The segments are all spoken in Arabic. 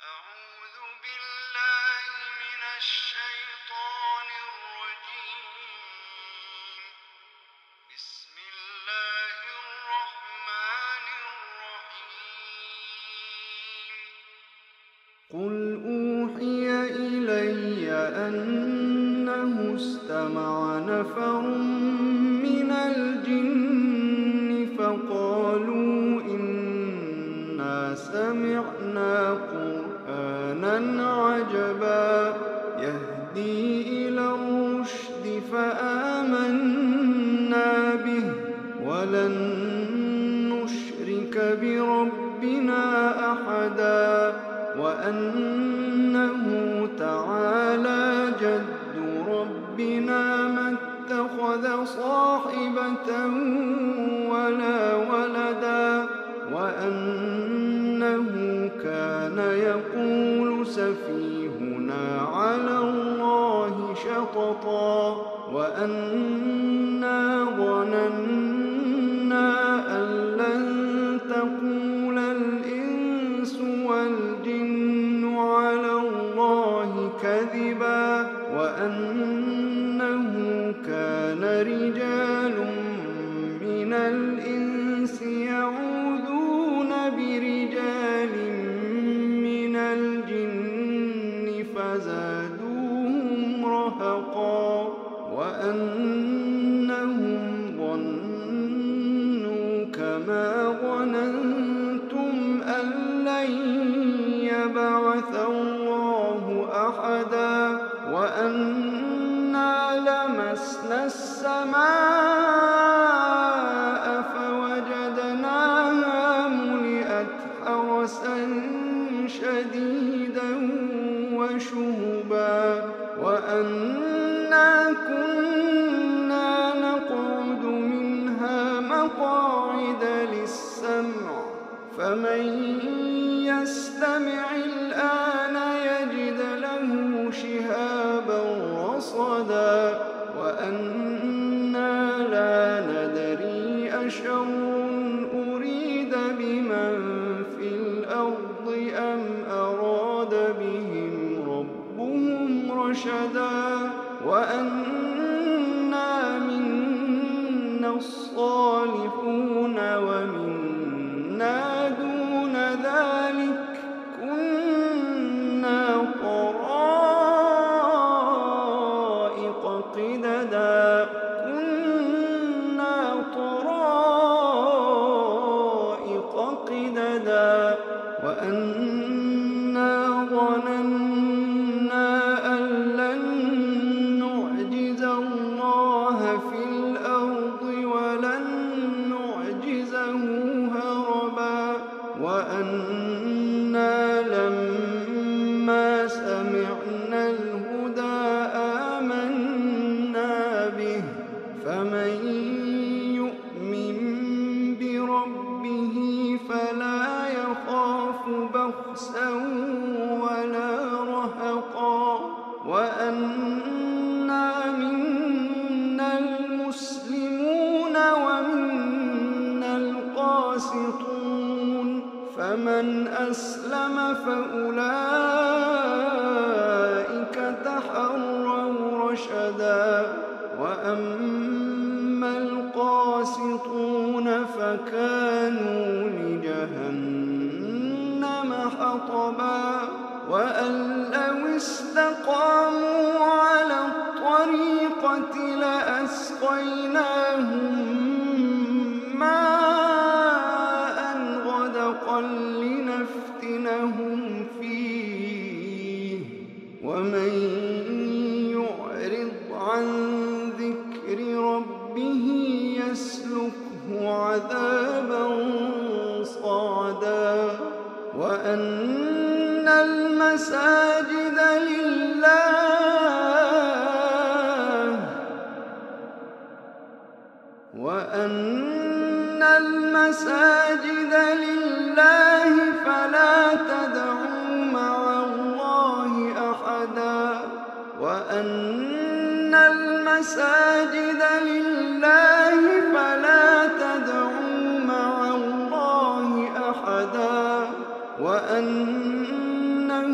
أعوذ بالله من الشيطان الرجيم. بسم الله الرحمن الرحيم. قل أوحي إلي أنه استمع نفر من الجن فقالوا إنا سمعنا قرآنا عجبا يهدي إلى الرشد فآمنا به ولن نشرك بربنا أحدا وأنه تعالى جد ربنا ما اتخذ صاحبة ولا ولدا وأنه كان يقول سفيهنا على الله شططا وأنا ظننا أن لن تقول الإنس والجن على الله كذبا وأنه كان رجال من الإنس يعوذون برجال من الجن فزادوهم رهقا وأنهم ظنوا كما ظننتم أن لن يبعث الله أحدا وأنا لمسنا السماء فوجدناها ملئت حرسا شديدا وشهبا وأنا كنا نقعد منها مقاعد للسمع فمن يستمع الآن يجد له شهابا رصدا وأنا لا ندري أشر أريد بمن في الأرض أم أراد بهم ربهم رشدا وأنا منا الصالحون ومنا دون ذلك كنا طرائق قددا وأنا ظننا أن لن نعجز الله في الأرض ولن نعجزه هربا وأنا لما سمعنا الهدى آمنا به فمن يؤمن بربه فلا يخاف بخسا ولا رهقا وأنا منا المسلمون ومنا القاسطون فمن أسلم فأولئك تحروا رشدا وأما القاسطون فكانوا لجهنم حطبا وأن لو استقاموا على الطريقة لأسقيناهم ماء غدقا لنفتنهم فيه ومن يعرض عن ذكر ربه يسلكه عذابا صعدا وأن المساجد لله فلا تدعوا مع الله أحدا وأن المساجد لله فلا تدعوا مع الله أحدا وأنه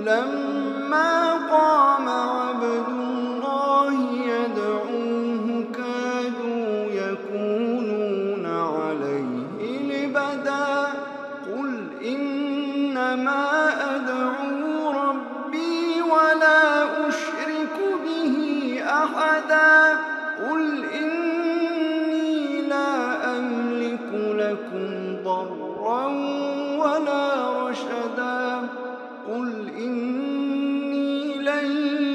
لما قام عبد الله يدعوه كادوا يكونون عليه لبدا قل إنما أدعو ربي ولا أشرك به أحدا قل إني لا أملك لكم ضرا ولا رشدا قل إني لن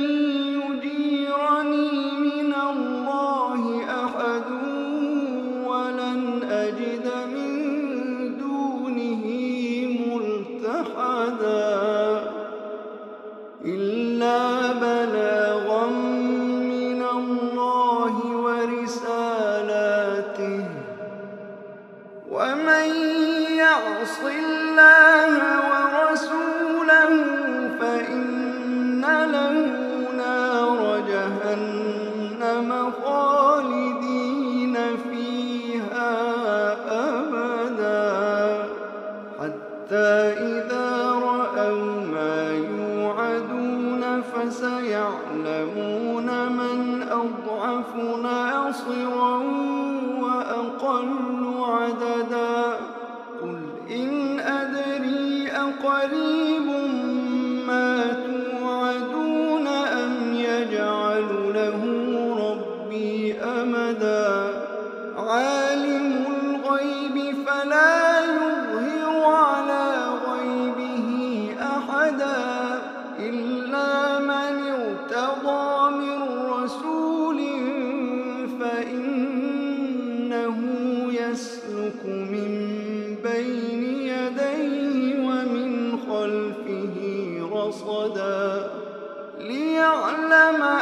يجيرني من الله أحد ولن أجد من دونه ملتحدا إلا بلاغا من الله ورسالاته ومن يعص الله ورسوله فإن له نار جهنم خالدين فيها أبدا حتى إذا رأوا ما يوعدون فسيعلمون من أضعف ناصرا وأقل عددا قل إن أدري أقريب ما توعدون أم يجعل له ربي أمدا عالم الغيب فلا يظهر على غيبه أحدا إلا من ارتضى من رسول فإنه يسلك من بين يديه ومن خلفه رصدا ليعلم